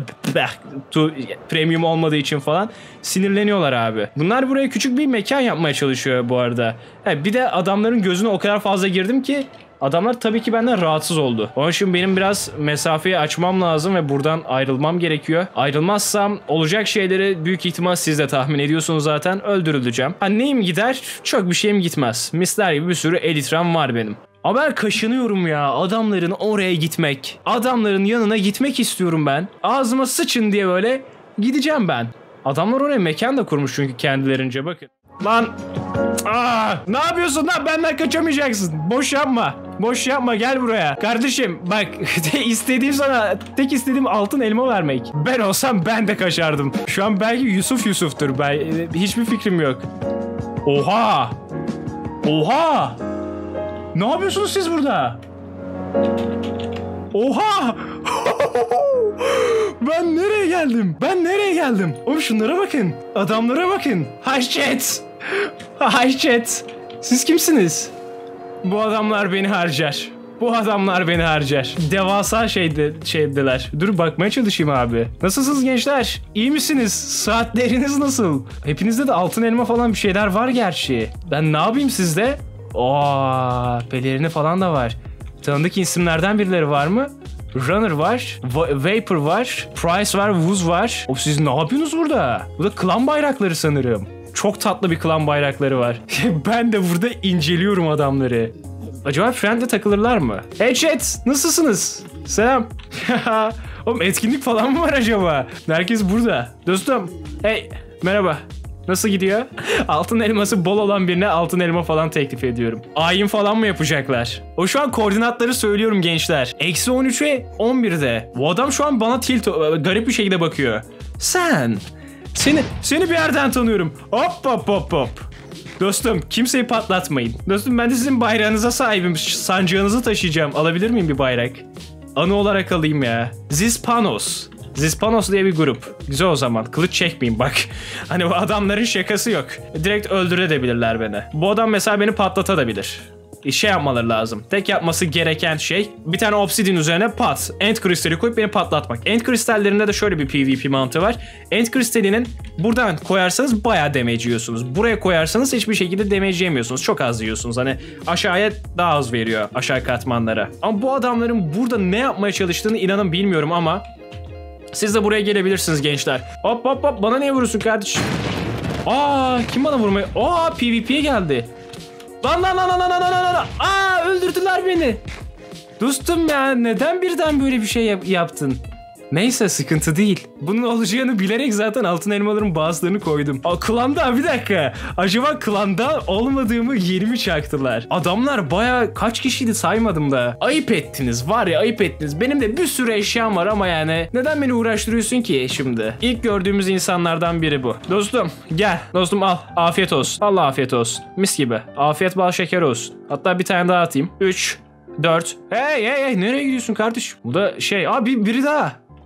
Speaker 2: premium olmadığı için falan sinirleniyorlar abi. Bunlar buraya küçük bir mekan yapmaya çalışıyor bu arada. He, bir de adamların gözüne o kadar fazla girdim ki adamlar tabii ki benden rahatsız oldu. Onun için benim biraz mesafeyi açmam lazım ve buradan ayrılmam gerekiyor. Ayrılmazsam olacak şeyleri büyük ihtimal siz de tahmin ediyorsunuz zaten. Öldürüleceğim. Ha, neyim gider? Çok bir şeyim gitmez. Misler gibi bir sürü elitram var benim. Ama ben kaşınıyorum ya adamların oraya gitmek. Adamların yanına gitmek istiyorum ben. Ağzıma sıçın diye böyle gideceğim ben. Adamlar oraya mekan da kurmuş çünkü kendilerince, bakın. Lan! Aa, ne yapıyorsun lan? Benden kaçamayacaksın. Boş yapma. Boş yapma, gel buraya. Kardeşim bak, istediğim sana, tek istediğim altın elma vermek. Ben olsam ben de kaçardım. Şu an belki Yusuf Yusuf'tur. Ben, hiçbir fikrim yok. Oha! Oha! Ne yapıyorsunuz siz burada? Oha! Ben nereye geldim? Ben nereye geldim? Oğlum şunlara bakın. Adamlara bakın. Hi chat. Hi chat. Siz kimsiniz? Bu adamlar beni harcar. Bu adamlar beni harcar. Devasa şeyde, şeydeler. Dur bakmaya çalışayım abi. Nasılsınız gençler? İyi misiniz? Saatleriniz nasıl? Hepinizde de altın elma falan bir şeyler var gerçi. Ben ne yapayım sizde? Ooo, pelerini falan da var. Tanıdık isimlerden birileri var mı? Runner var, Va- Vapor var, Price var, Wuz var. O siz ne yapıyorsunuz burada? Bu da klan bayrakları sanırım. Çok tatlı bir klan bayrakları var. Ben de burada inceliyorum adamları. Acaba friend'le takılırlar mı? Hey chat, nasılsınız? Selam. Oğlum etkinlik falan mı var acaba? Herkes burada. Dostum, hey, merhaba. Nasıl gidiyor? Altın elması bol olan birine altın elma falan teklif ediyorum. Ayin falan mı yapacaklar? O şu an koordinatları söylüyorum gençler. Eksi on üçe on birde. Bu adam şu an bana tilt, garip bir şekilde bakıyor. Sen. Seni, seni bir yerden tanıyorum. Hop hop hop hop. Dostum, kimseyi patlatmayın. Dostum, ben de sizin bayrağınıza sahibim. Sancağınızı taşıyacağım. Alabilir miyim bir bayrak? Anı olarak alayım ya. Zispanos. Zispanos diye bir grup. Güzel o zaman. Kılıç çekmeyeyim bak. Hani bu adamların şakası yok. Direkt öldürebilirler beni. Bu adam mesela beni patlatabilir. Şey yapmaları lazım. Tek yapması gereken şey bir tane obsidian üzerine pat. End kristali koyup beni patlatmak. End kristallerinde de şöyle bir PvP mantığı var. End kristalinin buradan koyarsanız bayağı damage yiyorsunuz. Buraya koyarsanız hiçbir şekilde damage yemiyorsunuz. Çok az yiyorsunuz. Hani aşağıya daha az veriyor. Aşağı katmanlara. Ama bu adamların burada ne yapmaya çalıştığını inanın bilmiyorum ama siz de buraya gelebilirsiniz gençler. Hop hop hop, bana niye vuruyorsun kardeşim? Aa, kim bana vurmayı? Aa, PvP'ye geldi. Lan lan lan lan lan lan lan lan. Aa, öldürdüler beni. Dostum ya, neden birden böyle bir şey yap- yaptın? Neyse, sıkıntı değil. Bunun olacağını bilerek zaten altın elmaların bazılarını koydum. Aa, klanda bir dakika. Acaba klanda olmadığımı yeni mi çaktılar? Adamlar baya kaç kişiydi saymadım da. Ayıp ettiniz, var ya, ayıp ettiniz. Benim de bir sürü eşyam var ama yani neden beni uğraştırıyorsun ki şimdi? İlk gördüğümüz insanlardan biri bu. Dostum gel. Dostum al. Afiyet olsun. Allah afiyet olsun. Mis gibi. Afiyet bal şeker olsun. Hatta bir tane daha atayım. üç, dört. Hey hey hey, nereye gidiyorsun kardeşim? Bu da şey, abi biri daha.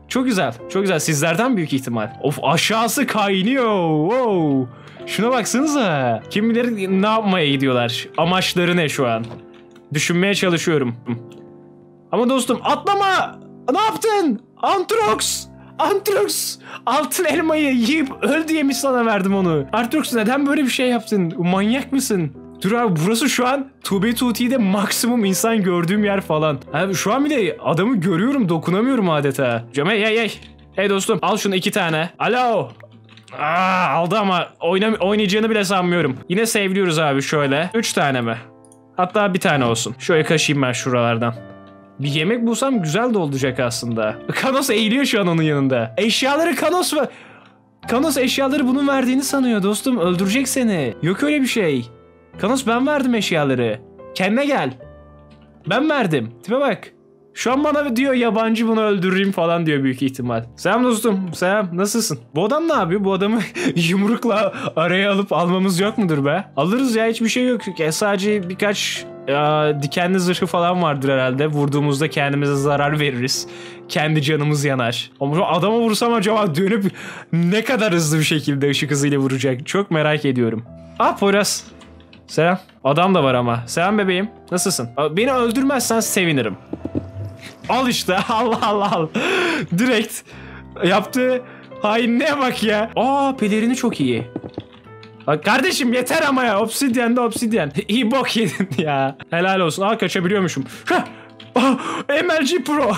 Speaker 2: Çok güzel. Çok güzel. Sizlerden büyük ihtimal. Of, aşağısı kaynıyor. Wow. Şuna baksanıza. Kim bilir ne yapmaya gidiyorlar. Amaçları ne şu an? Düşünmeye çalışıyorum. Ama dostum atlama. Ne yaptın? Antrox. Antrox. Altın elmayı yiyip öl diye mi sana verdim onu? Antrox neden böyle bir şey yaptın? Manyak mısın? Dur abi, burası şu an Tube Tuti'de maksimum insan gördüğüm yer falan. Abi şu an bile adamı görüyorum, dokunamıyorum adeta. Cem hey hey hey. Hey dostum, al şunu iki tane. Alo. Aa, aldı ama oynam oynayacağını bile sanmıyorum. Yine sevliyoruz abi şöyle. Üç tane mi? Hatta bir tane olsun. Şöyle kaşıyım ben şuralardan. Bir yemek bulsam güzel de olacak aslında. Kanos eğiliyor şu an onun yanında. Eşyaları Kanos mu? Kanos eşyaları bunun verdiğini sanıyor dostum. Öldürecek seni. Yok öyle bir şey. Kanos ben verdim eşyaları. Kendine gel. Ben verdim. Tipe bak. Şu an bana diyor yabancı, bunu öldüreyim falan diyor büyük ihtimal. Selam dostum. Selam. Nasılsın? Bu adam ne yapıyor? Bu adamı yumrukla araya alıp almamız yok mudur be? Alırız ya, hiçbir şey yok. Ya, sadece birkaç ya, dikenli zırhı falan vardır herhalde. Vurduğumuzda kendimize zarar veririz. Kendi canımız yanar. Ama adama vursam acaba dönüp ne kadar hızlı bir şekilde ışık hızıyla vuracak? Çok merak ediyorum. Ah Poyraz. Selam. Adam da var ama. Selam bebeğim. Nasılsın? Beni öldürmezsen sevinirim. Al işte. Allah Allah al. Direkt yaptığı hainliğe bak ya. Aa, pelerini çok iyi. Bak kardeşim yeter ama ya. Obsidian de obsidian. İyi bok yedin ya. Helal olsun. Aa, kaçabiliyormuşum. Aa, M L G Pro.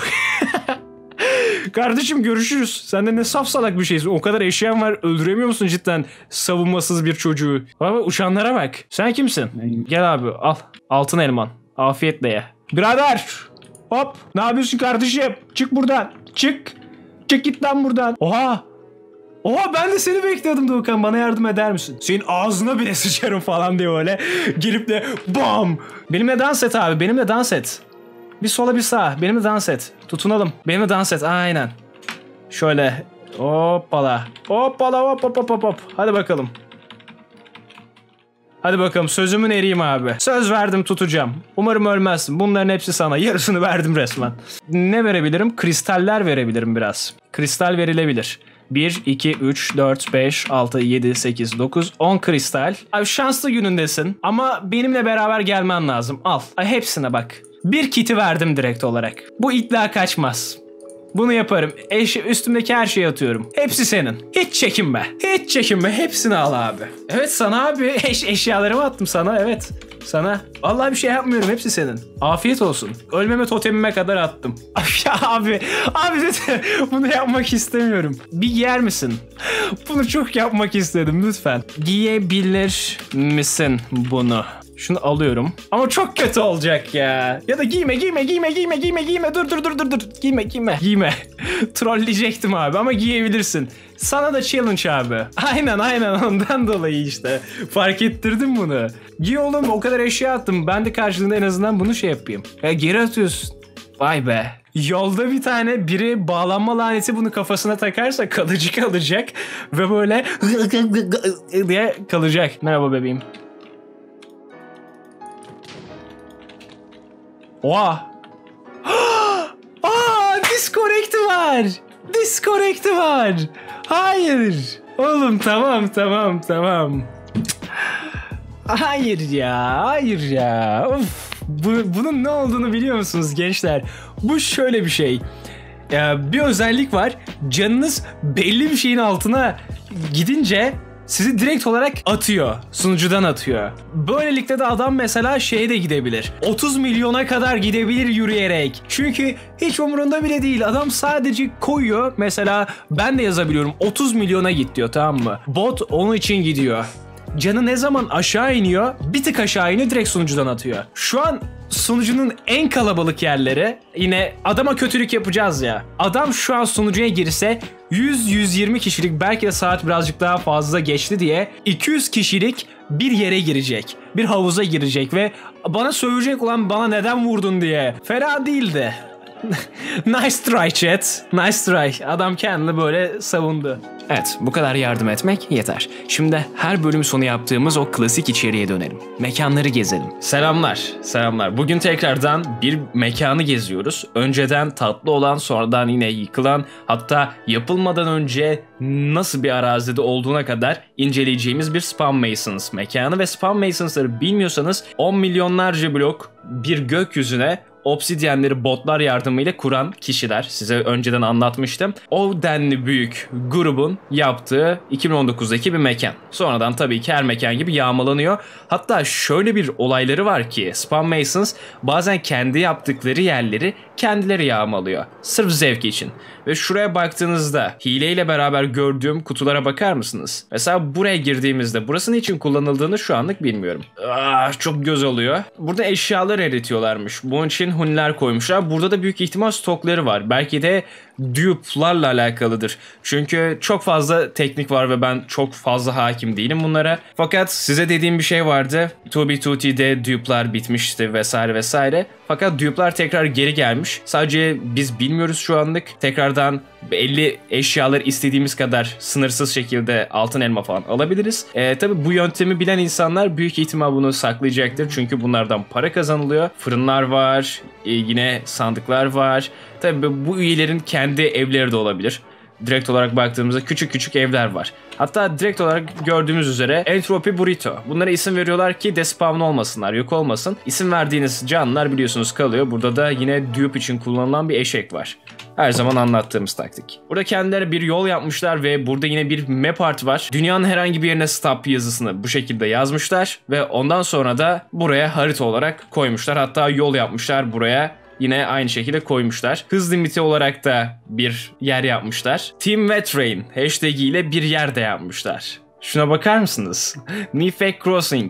Speaker 2: Kardeşim görüşürüz. Sen de ne saf salak bir şeysin. O kadar eşyan var. Öldüremiyor musun cidden savunmasız bir çocuğu? Bak bak, uçanlara bak. Sen kimsin? Gel abi al. Altın elman. Afiyetle ye. Birader. Hop. Ne yapıyorsun kardeşim? Çık buradan. Çık. Çık git lan buradan. Oha. Oha, ben de seni bekliyordum Doğukan. Bana yardım eder misin? Senin ağzına bile sıçarım falan diye öyle. Gelip de bam. Benimle dans et abi. Benimle dans et. Bir sola bir sağa. Benimle dans et. Tutunalım. Benimle dans et. Aynen. Şöyle. Hoppala. Hoppala hop hop hop hop hop. Hadi bakalım. Hadi bakalım. Sözümün eriyim abi. Söz verdim, tutacağım. Umarım ölmezsin. Bunların hepsi sana. Yarısını verdim resmen. Ne verebilirim? Kristaller verebilirim biraz. Kristal verilebilir. bir, iki, üç, dört, beş, altı, yedi, sekiz, dokuz, on kristal. Abi şanslı günündesin. Ama benimle beraber gelmen lazım. Al. Ay, hepsine bak. Bir kiti verdim direkt olarak. Bu iddia kaçmaz. Bunu yaparım. Eş, üstümdeki her şeyi atıyorum. Hepsi senin. Hiç çekinme. Hiç çekinme. Hepsini al abi. Evet sana abi. Eş, eşyalarımı attım sana. Evet. Sana. Vallahi bir şey yapmıyorum. Hepsi senin. Afiyet olsun. Ölmeme totemime kadar attım. Ya abi. Abi lütfen. Bunu yapmak istemiyorum. Bir giyer misin? Bunu çok yapmak istedim. Lütfen. Giyebilir misin bunu? Şunu alıyorum. Ama çok kötü olacak ya. Ya da giyme giyme giyme giyme giyme giyme. Dur dur dur dur dur. Giyme giyme. Giyme. Trolleyecektim abi ama giyebilirsin. Sana da challenge abi. Aynen aynen ondan dolayı işte. Fark ettirdim bunu. Giy oğlum, o kadar eşya attım. Ben de karşılığında en azından bunu şey yapayım. Ya geri atıyorsun. Vay be. Yolda bir tane biri bağlanma laneti bunu kafasına takarsa kalıcı kalacak. Ve böyle diye kalacak. Merhaba bebeğim. Oha. Aa, disconnect'i var. Disconnect'i var. Hayır. Oğlum tamam tamam tamam. Hayır ya. Hayır ya. Of. Bu, bunun ne olduğunu biliyor musunuz gençler? Bu şöyle bir şey. Ee, bir özellik var. Canınız belli bir şeyin altına gidince sizi direkt olarak atıyor. Sunucudan atıyor. Böylelikle de adam mesela şeye de gidebilir. otuz milyona kadar gidebilir yürüyerek. Çünkü hiç umurunda bile değil. Adam sadece koyuyor. Mesela ben de yazabiliyorum. otuz milyona git diyor, tamam mı? Bot onun için gidiyor. Canı ne zaman aşağı iniyor, bir tık aşağı iniyor, direkt sunucudan atıyor. Şu an sunucunun en kalabalık yerleri, yine adama kötülük yapacağız ya. Adam şu an sunucuya girse yüz yüz yirmi kişilik, belki de saat birazcık daha fazla geçti diye iki yüz kişilik bir yere girecek. Bir havuza girecek ve bana sövecek, ulan bana neden vurdun diye. Fena değildi. Nice try chat. Nice try. Adam kendini böyle savundu.
Speaker 1: Evet, bu kadar yardım etmek yeter. Şimdi her bölüm sonu yaptığımız o klasik içeriğe dönelim. Mekanları gezelim. Selamlar, selamlar. Bugün tekrardan bir mekanı geziyoruz. Önceden tatlı olan, sonradan yine yıkılan, hatta yapılmadan önce nasıl bir arazide olduğuna kadar inceleyeceğimiz bir Spawn Masons mekanı. Ve Spawn Masons'ları bilmiyorsanız on milyonlarca blok bir gökyüzüne obsidyenleri botlar yardımıyla kuran kişiler. Size önceden anlatmıştım. O denli büyük grubun yaptığı iki bin on dokuzdaki bir mekan. Sonradan tabii ki her mekan gibi yağmalanıyor. Hatta şöyle bir olayları var ki Spawn Masons bazen kendi yaptıkları yerleri kendileri yağmalıyor. Sırf zevk için. Ve şuraya baktığınızda hileyle beraber gördüğüm kutulara bakar mısınız? Mesela buraya girdiğimizde burası ne için kullanıldığını şu anlık bilmiyorum. Ah, çok göz oluyor. Burada eşyalar eritiyorlarmış. Bunun için huniler koymuşlar. Burada da büyük ihtimal stokları var. Belki de dupe'larla alakalıdır. Çünkü çok fazla teknik var ve ben çok fazla hakim değilim bunlara. Fakat size dediğim bir şey vardı. iki bin yirmide dupe'lar bitmişti vesaire vesaire. Fakat dupe'lar tekrar geri gelmiş. Sadece biz bilmiyoruz şu anlık. Tekrardan belli eşyalar istediğimiz kadar sınırsız şekilde altın elma falan alabiliriz. Ee, tabii bu yöntemi bilen insanlar büyük ihtimal bunu saklayacaktır. Çünkü bunlardan para kazanılıyor. Fırınlar var. E, yine sandıklar var. Tabii bu üyelerin kendi evleri de olabilir. Direkt olarak baktığımızda küçük küçük evler var. Hatta direkt olarak gördüğümüz üzere Entropy Burrito. Bunlara isim veriyorlar ki despawn olmasınlar, yok olmasın. İsim verdiğiniz canlılar biliyorsunuz kalıyor. Burada da yine dupe için kullanılan bir eşek var. Her zaman anlattığımız taktik. Burada kendileri bir yol yapmışlar ve burada yine bir map art var. Dünyanın herhangi bir yerine stop yazısını bu şekilde yazmışlar. Ve ondan sonra da buraya harita olarak koymuşlar. Hatta yol yapmışlar buraya. Yine aynı şekilde koymuşlar. Hız limiti olarak da bir yer yapmışlar. Team Vetrain hashtag ile bir yer de yapmışlar. Şuna bakar mısınız? Nifek Crossing.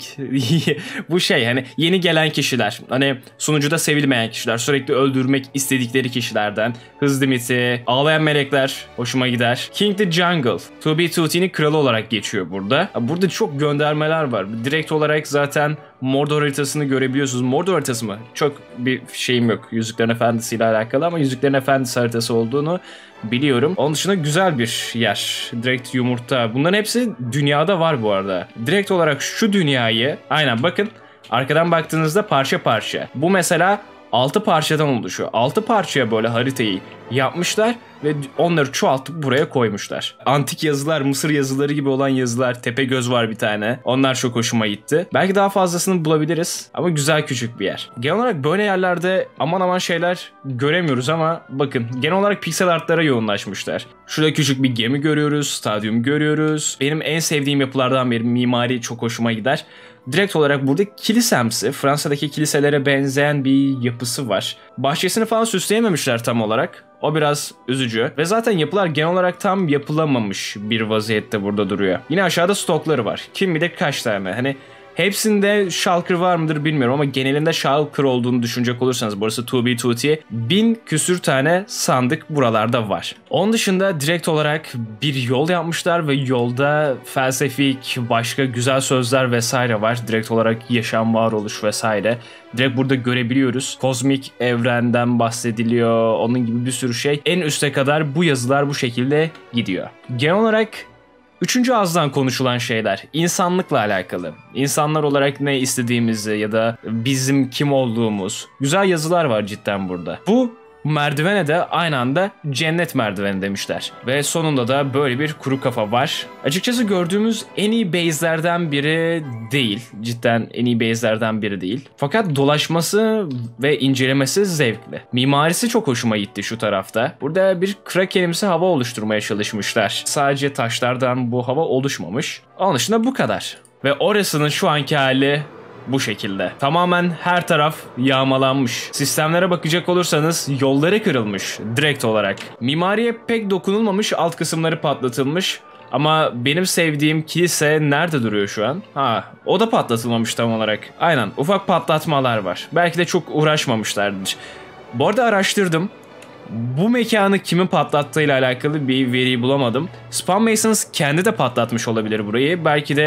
Speaker 1: Bu şey hani yeni gelen kişiler. Hani sunucuda sevilmeyen kişiler. Sürekli öldürmek istedikleri kişilerden. Hız limiti. Ağlayan melekler. Hoşuma gider. King the Jungle. iki bin yirminin kralı olarak geçiyor burada. Burada çok göndermeler var. Direkt olarak zaten Mordor haritasını görebiliyorsunuz. Mordor haritası mı? Çok bir şeyim yok Yüzüklerin Efendisi ile alakalı ama Yüzüklerin Efendisi haritası olduğunu biliyorum. Onun dışında güzel bir yer. Direkt yumurta. Bunların hepsi dünyada var bu arada. Direkt olarak şu dünyayı aynen bakın arkadan baktığınızda parça parça. Bu mesela altı parçadan oluşuyor. altı parçaya böyle haritayı yapmışlar ve onları çoğaltıp buraya koymuşlar. Antik yazılar, Mısır yazıları gibi olan yazılar, Tepegöz var bir tane. Onlar çok hoşuma gitti. Belki daha fazlasını bulabiliriz ama güzel küçük bir yer. Genel olarak böyle yerlerde aman aman şeyler göremiyoruz ama bakın genel olarak piksel artlara yoğunlaşmışlar. Şurada küçük bir gemi görüyoruz, stadyum görüyoruz. Benim en sevdiğim yapılardan biri, mimari çok hoşuma gider. Direkt olarak burada kilisemsi, Fransa'daki kiliselere benzeyen bir yapısı var. Bahçesini falan süsleyememişler tam olarak. O biraz üzücü. Ve zaten yapılar genel olarak tam yapılamamış bir vaziyette burada duruyor. Yine aşağıda stokları var. Kim bilir kaç tane. Hani hepsinde shulker var mıdır bilmiyorum ama genelinde shulker olduğunu düşünecek olursanız burası iki bin yirmi bin küsür tane sandık buralarda var. Onun dışında direkt olarak bir yol yapmışlar ve yolda felsefik başka güzel sözler vesaire var. Direkt olarak yaşam, varoluş vesaire. Direkt burada görebiliyoruz. Kozmik evrenden bahsediliyor. Onun gibi bir sürü şey. En üste kadar bu yazılar bu şekilde gidiyor. Genel olarak üçüncü ağızdan konuşulan şeyler insanlıkla alakalı. İnsanlar olarak ne istediğimizi ya da bizim kim olduğumuz güzel yazılar var cidden burada. Bu merdivene de aynı anda cennet merdiveni demişler. Ve sonunda da böyle bir kuru kafa var. Açıkçası gördüğümüz en iyi base'lerden biri değil. Cidden en iyi base'lerden biri değil. Fakat dolaşması ve incelemesi zevkli. Mimarisi çok hoşuma gitti şu tarafta. Burada bir krakenimsi hava oluşturmaya çalışmışlar. Sadece taşlardan bu hava oluşmamış. Onun dışında bu kadar. Ve orasının şu anki hali bu şekilde. Tamamen her taraf yağmalanmış. Sistemlere bakacak olursanız yolları kırılmış direkt olarak. Mimariye pek dokunulmamış, alt kısımları patlatılmış. Ama benim sevdiğim kilise nerede duruyor şu an? Ha, o da patlatılmamış tam olarak. Aynen, ufak patlatmalar var. Belki de çok uğraşmamışlardır. Bu arada araştırdım. Bu mekanı kimin patlattığıyla alakalı bir veriyi bulamadım. Spawn Masons kendi de patlatmış olabilir burayı. Belki de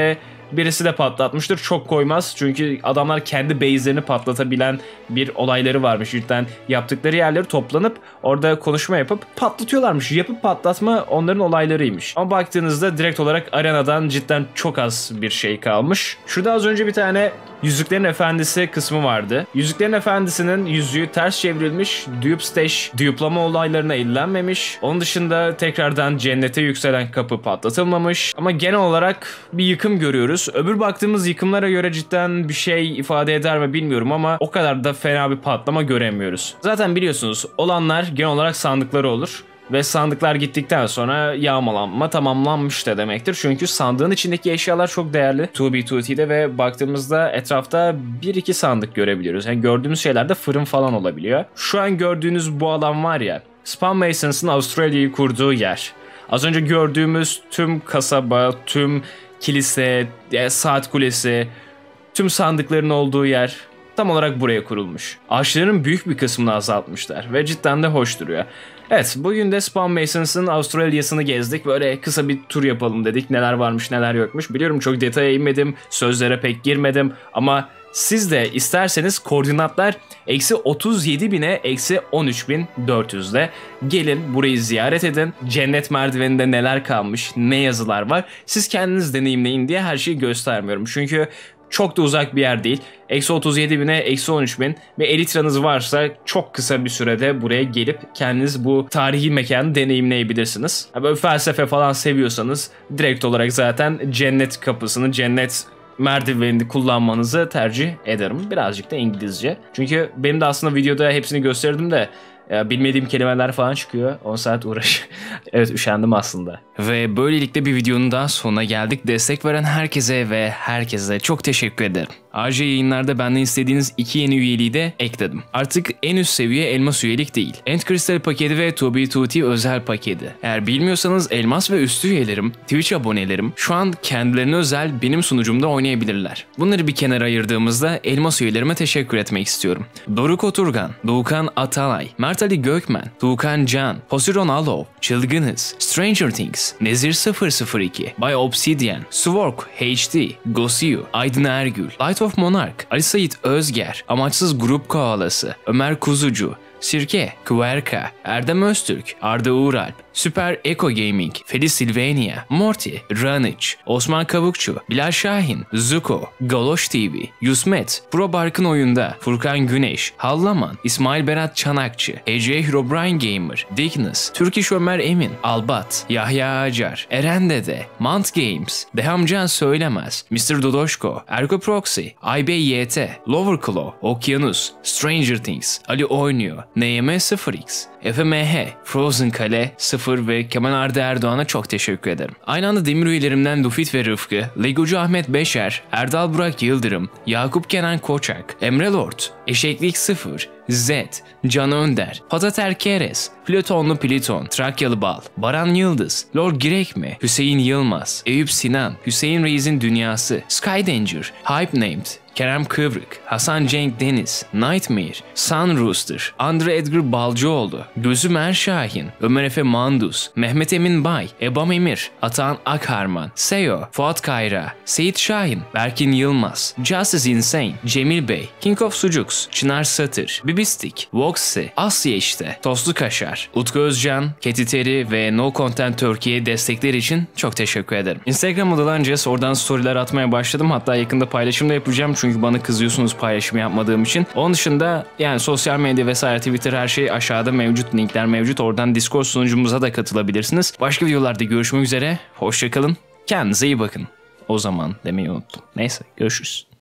Speaker 2: Birisi de patlatmıştır. Çok koymaz. Çünkü adamlar kendi base'lerini patlatabilen bir olayları varmış. Cidden yaptıkları yerleri toplanıp orada konuşma yapıp patlatıyorlarmış. Yapıp patlatma onların olaylarıymış. Ama baktığınızda direkt olarak arenadan cidden çok az bir şey kalmış. Şurada az önce bir tane Yüzüklerin Efendisi kısmı vardı. Yüzüklerin Efendisi'nin yüzüğü ters çevrilmiş. Dupe Stash duplama olaylarına ilgilenmemiş. Onun dışında tekrardan cennete yükselen kapı patlatılmamış. Ama genel olarak bir yıkım görüyoruz. Öbür baktığımız yıkımlara göre cidden bir şey ifade eder mi bilmiyorum ama o kadar da fena bir patlama göremiyoruz. Zaten biliyorsunuz olanlar genel olarak sandıkları olur. Ve sandıklar gittikten sonra yağmalanma tamamlanmış da demektir. Çünkü sandığın içindeki eşyalar çok değerli iki B iki T'de ve baktığımızda etrafta bir iki sandık görebiliyoruz. Yani gördüğümüz şeyler de fırın falan olabiliyor. Şu an gördüğünüz bu alan var ya, Spawn Masons'ın Avustralya'yı kurduğu yer. Az önce gördüğümüz tüm kasaba, tüm kilise, saat kulesi, tüm sandıkların olduğu yer tam olarak buraya kurulmuş. Ağaçların büyük bir kısmını azaltmışlar ve cidden de hoş duruyor. Evet, bugün de Spawn Masons'ın Avustralya'sını gezdik. Böyle kısa bir tur yapalım dedik. Neler varmış neler yokmuş. Biliyorum çok detaya inmedim, sözlere pek girmedim ama siz de isterseniz koordinatlar eksi otuz yedi bine eksi on üç bin dört yüzde. Gelin burayı ziyaret edin. Cennet merdiveninde neler kalmış, ne yazılar var. Siz kendiniz deneyimleyin diye her şeyi göstermiyorum. Çünkü çok da uzak bir yer değil. Eksi otuz yedi bine eksi on üç bin ve elitranız varsa çok kısa bir sürede buraya gelip kendiniz bu tarihi mekanı deneyimleyebilirsiniz. Böyle felsefe falan seviyorsanız direkt olarak zaten cennet kapısını, cennet merdivenini kullanmanızı tercih ederim. Birazcık da İngilizce. Çünkü benim de aslında videoda hepsini gösterdim de ya bilmediğim kelimeler falan çıkıyor. on saat uğraş. Evet, üşendim aslında.
Speaker 1: Ve böylelikle bir videonun daha sonuna geldik. Destek veren herkese ve herkese çok teşekkür ederim. Ayrıca yayınlarda benden istediğiniz iki yeni üyeliği de ekledim. Artık en üst seviye elmas üyelik değil, End Crystal paketi ve iki B iki T özel paketi. Eğer bilmiyorsanız elmas ve üstü üyelerim, Twitch abonelerim şu an kendilerine özel benim sunucumda oynayabilirler. Bunları bir kenara ayırdığımızda elmas üyelerime teşekkür etmek istiyorum. Doruk Oturgan, Doğukan Atalay, Mert Ali Gökmen, Tuğkan Can, Posiron Alov, Çılgınız, Stranger Things, Nezir sıfır sıfır iki, Bay Obsidian, Swork H D, Gosiu, Aydın Ergül, Light of Monarch, Ali Sait Özger, Amaçsız Grup Koalası, Ömer Kuzucu, Sirke, Kıverka, Erdem Öztürk, Arda Uğralp, Süper Eco Gaming, Feli Silvania, Morty, Raniç, Osman Kavukçu, Bilal Şahin, Zuko, Galoş T V, Yusmet, Pro Barkın Oyunda, Furkan Güneş, Hallaman, İsmail Berat Çanakçı, Ece Herobrine Gamer, Dickness, Türkiş Ömer Emin, Albat, Yahya Acar, Eren Dede, Mant Games, Dehamcan Söylemez, mister Dodoşko, Ergo Proxy, I B Y T, Lower Claw, Okyanus, Stranger Things, Ali Oynuyor, N Y M sıfır X, F M H, Frozen Kale sıfır ve Kemal Arda Erdoğan'a çok teşekkür ederim. Aynı anda demir üyelerimden Lufit ve Rıfkı, Legocu Ahmet Beşer, Erdal Burak Yıldırım, Yakup Kenan Koçak, Emre Lord, Eşeklik sıfır, Z, Can Önder, Patater Keres, Platonlu Pliton, Trakyalı Bal, Baran Yıldız, Lord Girekmi, Hüseyin Yılmaz, Eyüp Sinan, Hüseyin Reis'in Dünyası, Sky Danger, Hype Named, Kerem Kıvrık, Hasan Cenk Deniz, Nightmare, Sun Rooster, Andre Edgar Balcıoğlu, Gözüm Erşahin, Ömer Efe Mandus, Mehmet Emin Bay, Ebam Emir, Atahan Akharman, Seyo, Fuat Kayra, Seyit Şahin, Berkin Yılmaz, Justice Insane, Cemil Bey, King of Sucux, Çınar Satır, Bibistik, Voxy, Asya işte, Tostlu Kaşar, Utku Özcan, Ketiteri ve No Content Türkiye destekleri için çok teşekkür ederim. Instagram adalanacağız, oradan storyler atmaya başladım, hatta yakında paylaşım da yapacağım çünkü bana kızıyorsunuz paylaşım yapmadığım için. Onun dışında yani sosyal medya vesaire, Twitter, her şey aşağıda mevcut, linkler mevcut. Oradan Discord sunucumuza da katılabilirsiniz. Başka videolarda görüşmek üzere. Hoşçakalın. Kendinize iyi bakın. O zaman demeyi unuttum. Neyse, görüşürüz.